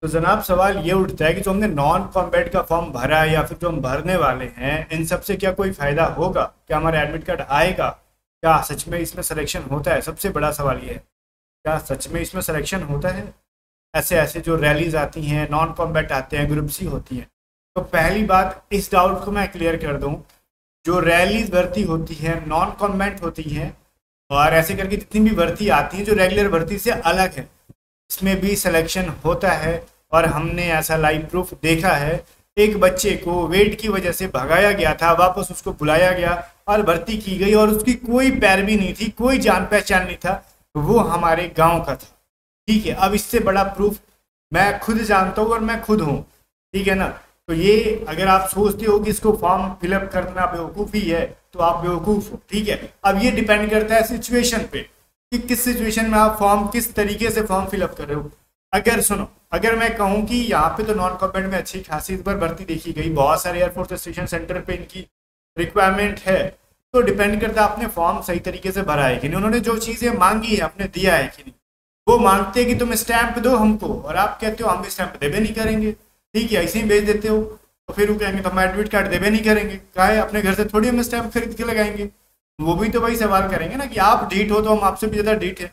तो जनाब सवाल ये उठता है कि जो हमने नॉन कॉम्बैट का फॉर्म भरा है या फिर जो हम भरने वाले हैं, इन सब से क्या कोई फायदा होगा? क्या हमारा एडमिट कार्ड आएगा? क्या सच में इसमें सिलेक्शन होता है? सबसे बड़ा सवाल ये है, क्या सच में इसमें सिलेक्शन होता है? ऐसे ऐसे जो रैलीज आती हैं, नॉन कॉम्बैट आते हैं, ग्रुप सी होती हैं। तो पहली बात, इस डाउट को मैं क्लियर कर दूं, जो रैलीज भर्ती होती है नॉन कॉम्बैट होती हैं, और ऐसे करके जितनी भी भर्ती आती हैं जो रेगुलर भर्ती से अलग है, इसमें भी सिलेक्शन होता है। और हमने ऐसा लाइव प्रूफ देखा है। एक बच्चे को वेट की वजह से भगाया गया था, वापस उसको बुलाया गया और भर्ती की गई, और उसकी कोई पैरवी नहीं थी, कोई जान पहचान नहीं था, वो हमारे गांव का था। ठीक है, अब इससे बड़ा प्रूफ मैं खुद जानता हूँ और मैं खुद हूँ। ठीक है ना? तो ये अगर आप सोचते हो कि इसको फॉर्म फिलअप करना बेवकूफ़ी है, तो आप बेवकूफ़ हो। ठीक है, अब ये डिपेंड करता है सिचुएशन पे कि किस सिचुएशन में आप फॉर्म किस तरीके से फॉर्म फिलअप कर रहे हो। अगर सुनो, अगर मैं कहूँ कि यहाँ पे तो नॉन कॉम्बैट में अच्छी खासी पर भर्ती देखी गई, बहुत सारे एयरफोर्स स्टेशन सेंटर पे इनकी रिक्वायरमेंट है, तो डिपेंड करता है आपने फॉर्म सही तरीके से भरा है कि नहीं, उन्होंने जो चीज़ें मांगी है आपने दिया है कि नहीं। वो मांगते हैं कि तुम स्टैंप दो हमको, और आप कहते हो हम स्टैंप देवे नहीं करेंगे। ठीक है, ऐसे ही भेज देते हो, तो फिर वो कहेंगे तो हम एडमिट कार्ड देवे नहीं करेंगे। क्या है, अपने घर से थोड़ी हम स्टैंप खरीद के लगाएंगे। वो भी तो वही सवाल करेंगे ना कि आप ढीठ हो तो हम आपसे भी ज़्यादा ढीठ है।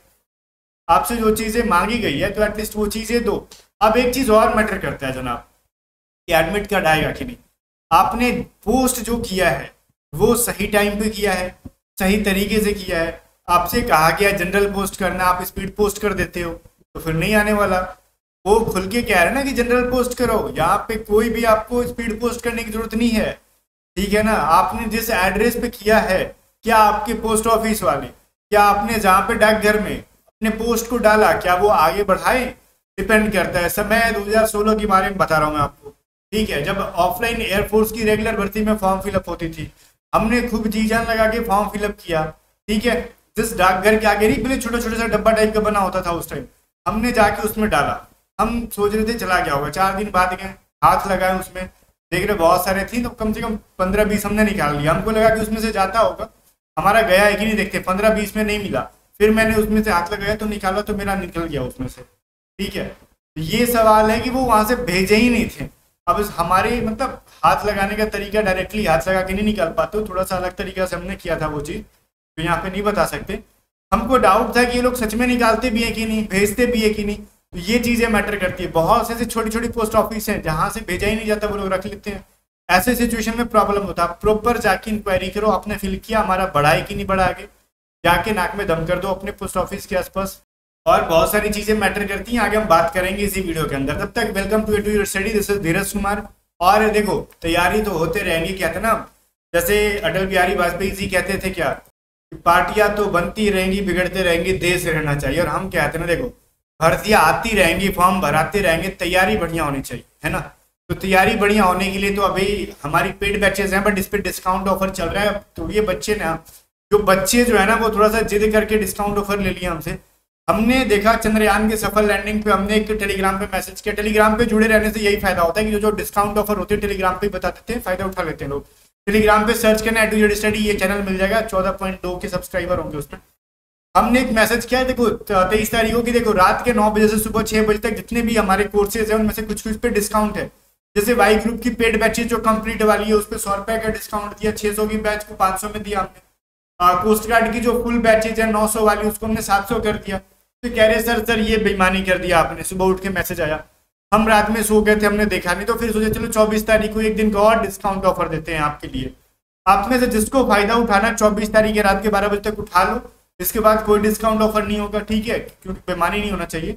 आपसे जो चीज़ें मांगी गई है तो एटलीस्ट वो चीज़ें दो। अब एक चीज़ और मैटर करता है जनाब, कि एडमिट कार्ड आएगा कि नहीं। आपने पोस्ट जो किया है वो सही टाइम पे किया है, सही तरीके से किया है। आपसे कहा गया जनरल पोस्ट करना, आप स्पीड पोस्ट कर देते हो, तो फिर नहीं आने वाला। वो खुल के कह रहे हैं ना कि जनरल पोस्ट करो, यहाँ पे कोई भी आपको स्पीड पोस्ट करने की जरूरत नहीं है। ठीक है ना? आपने जिस एड्रेस पे किया है, क्या आपके पोस्ट ऑफिस वाले, क्या आपने जहाँ पे डाकघर में अपने पोस्ट को डाला, क्या वो आगे बढ़ाए? डिपेंड करता है। समय 2016 के बारे में बता रहा हूँ मैं आपको। ठीक है, जब ऑफलाइन एयरफोर्स की रेगुलर भर्ती में फॉर्म फिलअप होती थी, हमने खूब जी जान लगा के फॉर्म फिलअप किया। ठीक है, जिस डाकघर के आगे नहीं, पहले छोटा छोटा सा डब्बा टाइप का बना होता था उस टाइम, हमने जाके उसमें डाला। हम सोच रहे थे चला गया होगा, 4 दिन बाद गए, हाथ लगाए उसमें, देख रहे बहुत सारे थी, तो कम से कम 15-20 हमने निकाल लिया। हमको लगा कि उसमें से जाता होगा, हमारा गया है कि नहीं देखते, 15-20 में नहीं मिला। फिर मैंने उसमें से हाथ लगाया तो निकाला, तो मेरा निकल गया उसमें से। ठीक है, ये सवाल है कि वो वहां से भेजे ही नहीं थे। अब इस हमारे मतलब हाथ लगाने का तरीका डायरेक्टली हाथ लगा के नहीं निकाल पाते, थोड़ा सा अलग तरीका से हमने किया था वो चीज़, तो यहाँ पे नहीं बता सकते। हमको डाउट था कि ये लोग सच में निकालते भी है कि नहीं, भेजते भी है कि नहीं। तो ये चीज़ें मैटर करती है। बहुत से छोटी छोटी पोस्ट ऑफिस हैं जहाँ से भेजा ही नहीं जाता, वो लोग रख लेते हैं। ऐसे सिचुएशन में प्रॉब्लम होता है। प्रॉपर जाके इंक्वायरी करो, आपने फिल किया, हमारा बढ़ा है कि नहीं बढ़ा, आगे जाके नाक में दम कर दो अपने पोस्ट ऑफिस के आसपास। और बहुत सारी चीजें मैटर करती हैं, आगे हम बात करेंगे इसी वीडियो के अंदर। तब तक welcome to your study, this is Dheeraj Kumar. और देखो, तैयारी तो होते रहेंगी, कहते ना, जैसे अटल बिहारी वाजपेयी जी कहते थे क्या, पार्टियां तो बनती रहेंगी, बिगड़ते रहेंगी, देश रहना चाहिए। और हम कहते हैं ना, देखो भर्तियां आती रहेंगी, फॉर्म भराते रहेंगे, तैयारी बढ़िया होनी चाहिए, है ना। तो तैयारी बढ़िया होने के लिए तो अभी हमारी पेड बैचेज हैं, बट इस पर डिस्काउंट ऑफर चल रहा है। तो ये बच्चे ना, जो बच्चे जो है ना, वो थोड़ा सा जिद करके डिस्काउंट ऑफर ले लिया हमसे। हमने देखा चंद्रयान के सफल लैंडिंग पे हमने एक टेलीग्राम पे मैसेज किया। टेलीग्राम पे जुड़े रहने से यही फायदा होता है कि जो डिस्काउंट ऑफर होते हैं टेलीग्राम पे बता देते हैं, फायदा उठा लेते हैं लोग। टेलीग्राम पे सर्च करना @, ये चैनल मिल जाएगा, 14.2 के सब्सक्राइबर होंगे उसमें। हमने एक मैसेज किया है, देखो 23 तारीख को, कि देखो रात के 9 बजे से सुबह 6 बजे तक जितने भी हमारे कोर्सेज हैं उनमें से कुछ कुछ पे डिस्काउंट है। जैसे वाई ग्रुप की पेड बैचेज जो कंप्लीट वाली है उस पर 100 रुपए का डिस्काउंट दिया, 600 की बैच को 500 में दिया हमने। कोस्ट गार्ड की जो फुल बैचेज है 900 वाली, उसको हमने 700 कर दिया। तो कह रहे सर ये बेईमानी कर दिया आपने। सुबह उठ के मैसेज आया, हम रात में सो गए थे, हमने देखा नहीं, तो फिर सोचे चलो 24 तारीख को एक दिन का और डिस्काउंट ऑफर देते हैं आपके लिए। आप में से जिसको फायदा उठाना 24 तारीख के रात के 12 बजे तक उठा लो, इसके बाद कोई डिस्काउंट ऑफर नहीं होगा। ठीक है, क्योंकि बेईमानी नहीं होना चाहिए।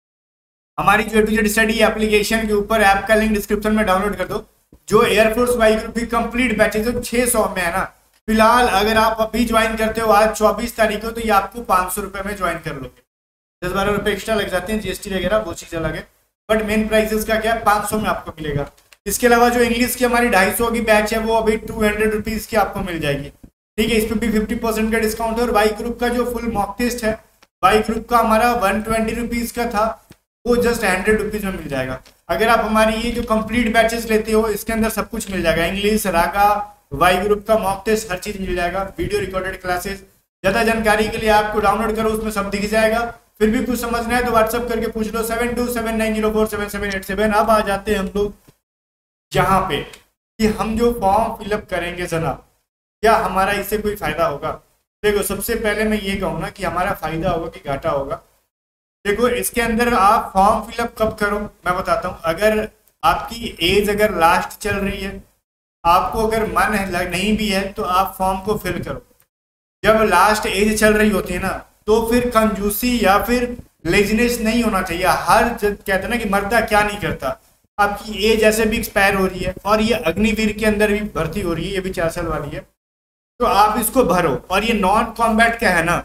हमारी जो A-to-Z स्टडी एप्लीकेशन के ऊपर ऐप का लिंक डिस्क्रिप्शन में डाउनलोड कर दो। जो एयरफोर्स वाई ग्रुप की कंप्लीट बैचेज 600 में है ना, फिलहाल अगर आप अभी ज्वाइन करते हो आज 24 तारीख को, तो ये आपको 500 रुपए में ज्वाइन कर लोगे। 10-12 रुपए एक्स्ट्रा लग जाते हैं, जीएसटी वगैरह वो चीज अलग है, बट मेन प्राइसेस का क्या है, 500 में आपको मिलेगा। इसके अलावा जो इंग्लिश की हमारी 250 की बैच है वो अभी 200 रुपीज की आपको मिल जाएगी। ठीक है, इस पर भी 50% का डिस्काउंट है। और वाई ग्रुप का जो फुल मॉक टेस्ट है, वाई ग्रुप का हमारा 120 रुपीज का था, वो जस्ट 100 रुपीज में मिल जाएगा। अगर आप हमारी ये जो कंप्लीट बैचेस लेते हो, इसके अंदर सब कुछ मिल जाएगा, इंग्लिश, रागा, वाई ग्रुप का मॉक टेस्ट, हर चीज मिल जाएगा, वीडियो रिकॉर्डेड क्लासेस। ज्यादा जानकारी के लिए आपको डाउनलोड करो, उसमें सब दिख जाएगा। फिर भी कुछ समझना है तो व्हाट्सअप करके पूछ लो 7279047787। अब आ जाते हैं हम लोग यहाँ पे कि हम जो फॉर्म फिलअप करेंगे जनाब, क्या हमारा इससे कोई फायदा होगा। देखो सबसे पहले मैं ये कहूँ ना कि हमारा फायदा होगा कि घाटा होगा। देखो इसके अंदर आप फॉर्म फिलअप कब करो मैं बताता हूँ। अगर आपकी एज अगर लास्ट चल रही है, आपको अगर मन नहीं भी है तो आप फॉर्म को फिल करो। जब लास्ट एज चल रही होती है ना तो फिर कंजूसी या फिर लेजीनेस नहीं होना चाहिए। हर कहते हैं ना कि मरता क्या नहीं करता। आपकी एज ऐसे भी एक्सपायर हो रही है और ये अग्निवीर के अंदर भी भर्ती हो रही है, ये भी 4 साल वाली है, तो आप इसको भरो। और ये नॉन कॉम्बैट क्या है ना,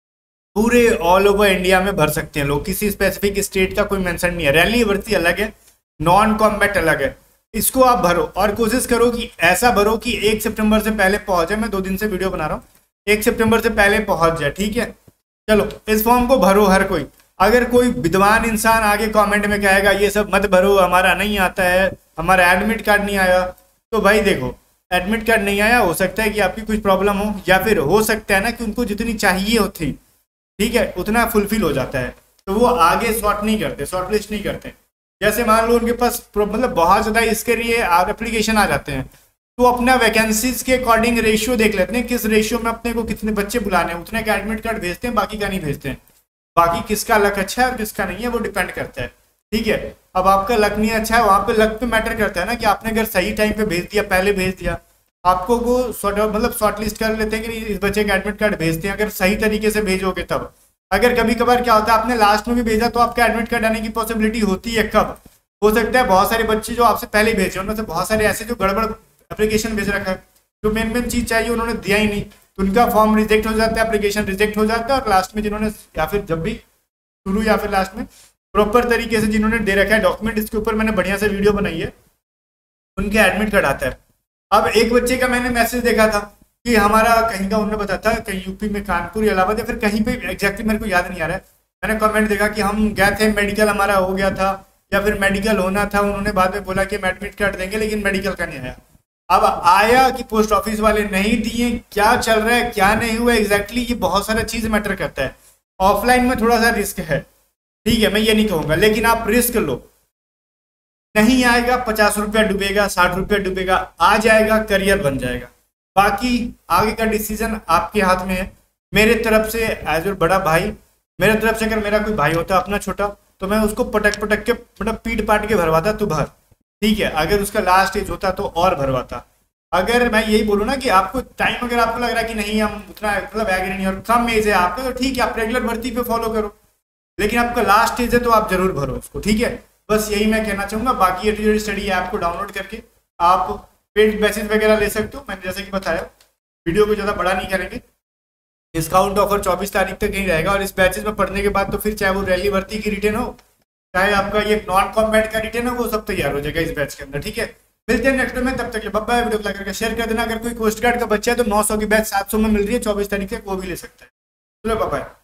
पूरे ऑल ओवर इंडिया में भर सकते हैं लोग, किसी स्पेसिफिक स्टेट का कोई मेंशन नहीं है। रैली भर्ती अलग है, नॉन कॉम्बैट अलग है। इसको आप भरो और कोशिश करो कि ऐसा भरो कि 1 सितंबर से पहले पहुंच जाए। मैं 2 दिन से वीडियो बना रहा हूँ, 1 सितंबर से पहले पहुंच जाए, ठीक है। चलो इस फॉर्म को भरो हर कोई। अगर कोई विद्वान इंसान आगे कमेंट में कहेगा ये सब मत भरो, हमारा नहीं आता है, हमारा एडमिट कार्ड नहीं आया, तो भाई देखो एडमिट कार्ड नहीं आया, हो सकता है कि आपकी कुछ प्रॉब्लम हो, या फिर हो सकता है ना कि उनको जितनी चाहिए होती, ठीक है, उतना फुलफिल हो जाता है, तो वो आगे शॉर्ट नहीं करते, शॉर्ट लिस्ट नहीं करते। जैसे मान लो उनके पास मतलब बहुत ज़्यादा इसके लिए एप्लीकेशन आ जाते हैं, तो अपना वैकेंसीज के अकॉर्डिंग रेशियो देख लेते हैं, किस रेशियो में अपने को कितने बच्चे बुलाने हैं, उतने का एडमिट कार्ड भेजते हैं, बाकी का नहीं भेजते हैं। बाकी किसका लक अच्छा है और किसका नहीं है वो डिपेंड करता है, ठीक है। अब आपका लक नहीं अच्छा है, वहाँ पे लक पे मैटर करता है ना कि आपने अगर सही टाइम पे भेज दिया, पहले भेज दिया, आपको वो मतलब शॉर्ट लिस्ट कर लेते हैं कि इस बच्चे का एडमिट कार्ड भेजते हैं, अगर सही तरीके से भेजोगे तब। अगर कभी कभार क्या होता है आपने लास्ट में भी भेजा तो आपका एडमिट कार्ड आने की पॉसिबिलिटी होती है। कब हो सकता है बहुत सारे बच्चे जो आपसे पहले भेजे उनमें से बहुत सारे ऐसे जो गड़बड़ एप्लीकेशन भेज रखा है, जो मेन चीज चाहिए उन्होंने दिया ही नहीं, तो उनका फॉर्म रिजेक्ट हो जाता है, एप्लीकेशन रिजेक्ट हो जाता है। और लास्ट में जिन्होंने या फिर जब भी शुरू या फिर लास्ट में प्रॉपर तरीके से जिन्होंने दे रखा है डॉक्यूमेंट, इसके ऊपर मैंने बढ़िया से वीडियो बनाई है, उनके एडमिट कार्ड आता है। अब एक बच्चे का मैंने मैसेज देखा था कि हमारा कहीं का, उन्होंने बताया था कहीं यूपी में कानपुर या इलाहाबाद या फिर कहीं पे, एग्जैक्टली मेरे को याद नहीं आ रहा है। मैंने कमेंट देखा कि हम गए थे, मेडिकल हमारा हो गया था या फिर मेडिकल होना था, उन्होंने बाद में बोला कि हम एडमिट कार्ड देंगे, लेकिन मेडिकल का नहीं आया। अब आया कि पोस्ट ऑफिस वाले नहीं दिए, क्या चल रहा है क्या नहीं हुआ एग्जैक्टली, ये बहुत सारा चीज मैटर करता है। ऑफलाइन में थोड़ा सा रिस्क है, ठीक है, मैं ये नहीं कहूंगा, लेकिन आप रिस्क लो। नहीं आएगा 50 रुपया डूबेगा, 60 रुपया डूबेगा, आ जाएगा, करियर बन जाएगा। बाकी आगे का डिसीजन आपके हाथ में है। मेरे तरफ से एज ए बड़ा भाई, मेरे तरफ से अगर मेरा कोई भाई होता अपना छोटा, तो मैं उसको पटक पटक के मतलब पीट पाट के भरवाता, तू भर, ठीक है। अगर उसका लास्ट एज होता तो और भरवाता। अगर मैं यही बोलूँ ना कि आपको टाइम, अगर आपको लग रहा है कि नहीं हम उतना मतलब एग्री नहीं और कम एज है आपका, तो ठीक है आप रेगुलर भर्ती पे फॉलो करो, लेकिन आपका लास्ट एज है तो आप जरूर भरो उसको, ठीक है। बस यही मैं कहना चाहूँगा। बाकी ये स्टडी ऐप को डाउनलोड करके आप पेड बैचेज वगैरह ले सकते हो। मैंने जैसे कि बताया, वीडियो को ज़्यादा बड़ा नहीं करेंगे। डिस्काउंट ऑफर 24 तारीख तक ही रहेगा, और इस बैचेज में पढ़ने के बाद तो फिर चाहे वो रैली भर्ती की रिटेन हो, चाहे आपका ये नॉन कॉम्बैट का रिटेन हो, वो सब तैयार हो जाएगा इस बैच के अंदर, ठीक है। मिलते हैं नेक्स्ट में, तब तक के बाय। वीडियो को लाइक करके शेयर कर देना। अगर कोई कोस्ट गार्ड का बच्चा है तो 900 की बैच 700 में मिल रही है 24 तारीख तक, वो भी ले सकता है। चलो बाय।